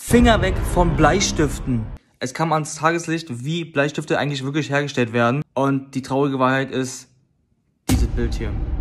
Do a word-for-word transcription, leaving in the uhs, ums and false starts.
Finger weg von Bleistiften. Es kam ans Tageslicht, wie Bleistifte eigentlich wirklich hergestellt werden. Und die traurige Wahrheit ist dieses Bild hier.